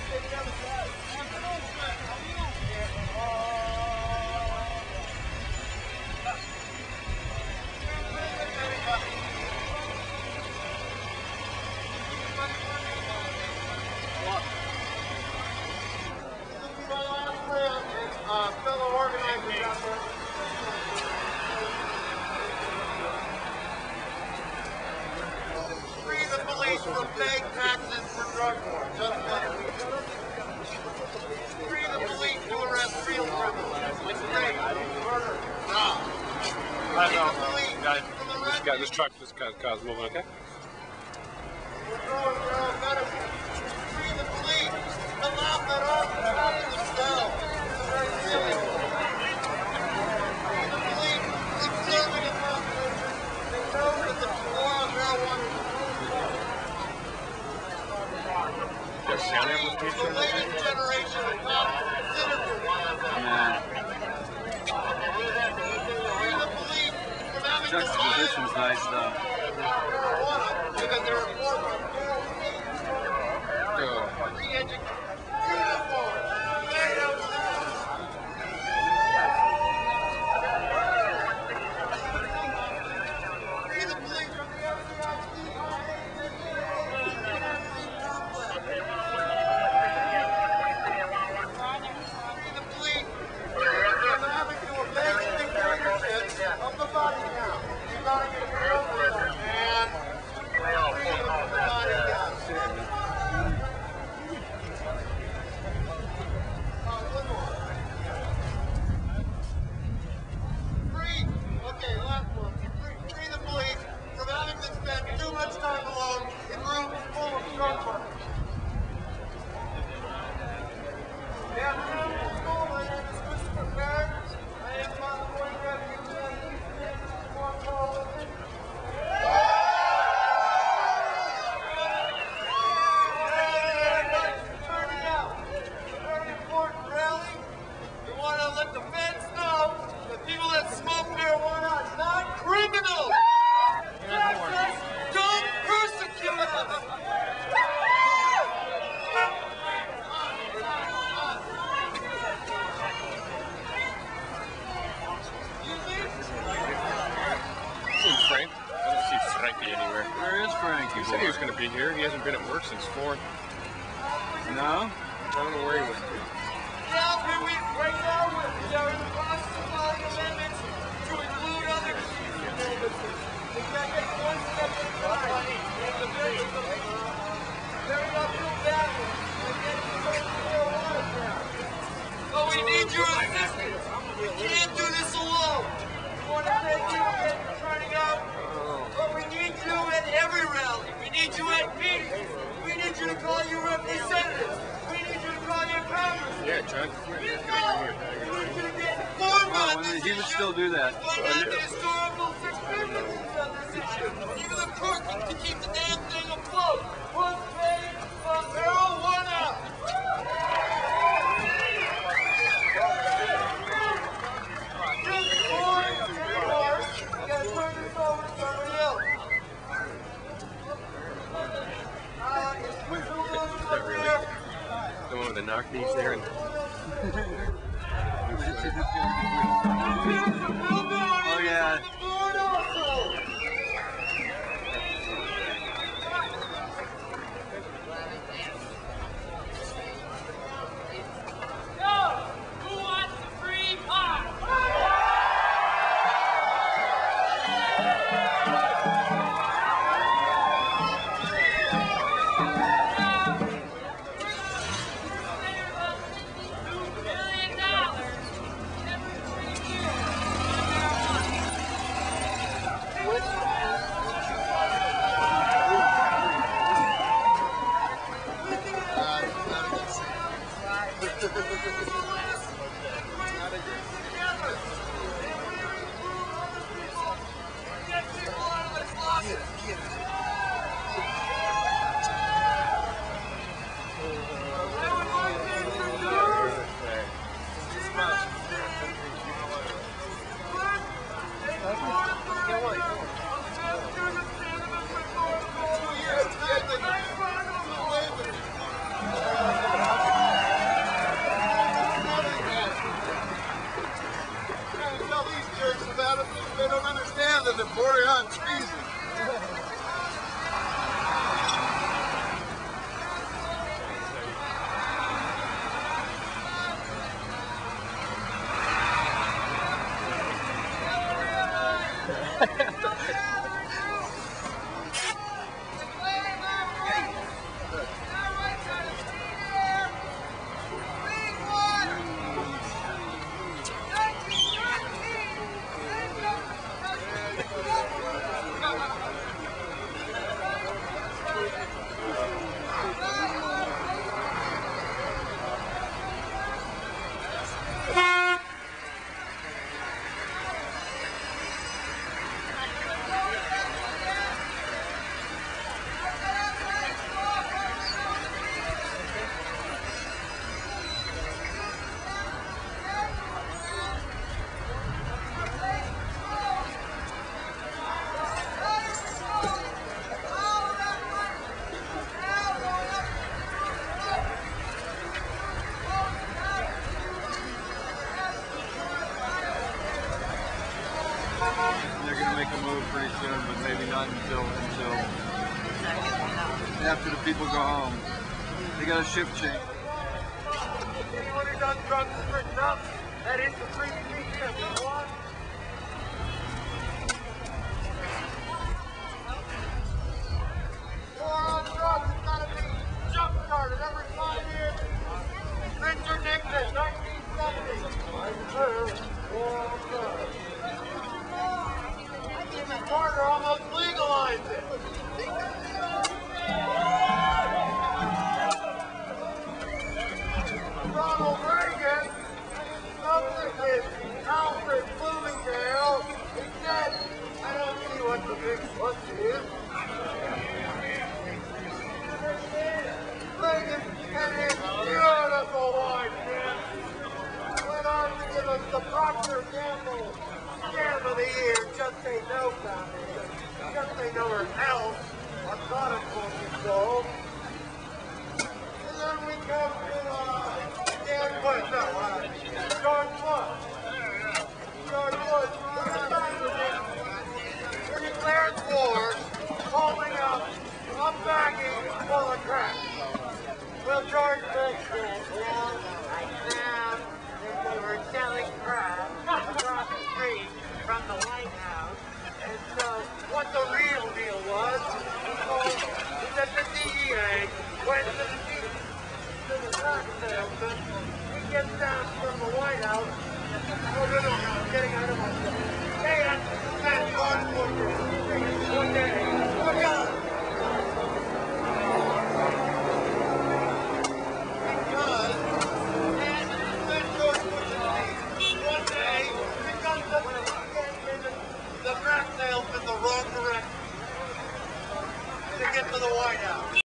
Fellow organizers out there. Free the police from paying taxes for drug wars. Just like free the police to arrest real criminals. Like rape, murder, rob. Free the police from the red. This car's moving, okay? We're throwing their own medicine. Free the police to laugh at us and happy themselves. It's very silly. Free the police observing a population. They know that the war on marijuana is the latest generation of cops citizens. Free the police from having to Juxtaposition's nice though. marijuana because they're enforced. Of the body count. You gotta get rid of it and freedom of the body count. One more. Free. Okay, last one. Free the police from having to spend too much time alone in rooms full of drug money. Good afternoon, school. My name is Christopher Barrett. I am on the board of let the feds know that people that smoke marijuana are not criminals. Just don't persecute us. Frank? I don't see Frankie anywhere. Where is Frankie? He said he was going to be here. He hasn't been at work since 4. No? I don't know where he was. Now, right now, we are in the process of filing amendments to include other illnesses. We can't get one step at a time. The bills are very uphill battle against the marijuana now. But we need your assistance. We can't do this alone. We want to thank you for turning out, but we need you at every rally. We need you at meetings. We need you to call your representatives. We need you to call your congressmen. Yeah, John. We need you to get informed on this He would still do that. Find out the historical significance of this issue. Even the court to keep the damn thing afloat. Was paid for marijuana. The one with the knock knees there. And Oh yeah. Who wants the free pot? $2 billion every 3 years on marijuana. move pretty soon, but maybe not until after the people go home. They got a shift change. Anyone who does drugs is written up. That is the free speech, everyone. War on drugs is going to be jump-started every 5 years. Richard Nixon, 1970. War on drugs. Jimmy Carter almost legalized it. Ronald Reagan, substitute Alfred Bloomingdale, he said, I don't see what the big fuss is. Reagan and his beautiful wife, man, went on to give us the Procter Gamble Scam of the Year, Just Say No Foundation. Just Say No or else, a product will be sold. And then we come to Dan Bush, George Bush. George Bush, he declared war, holding up a baggie full of crap. Well, George Bush said, well, now that they were selling crap across the street from the White House, and so what the real deal was, he said the DEA went to the crack salesman. He gets down from the White House. Oh, no, I'm getting out of myself. They had to spend one day. Look out! Because, and then George Bush one day, because the crack salesman the wrong direction to get to the White House.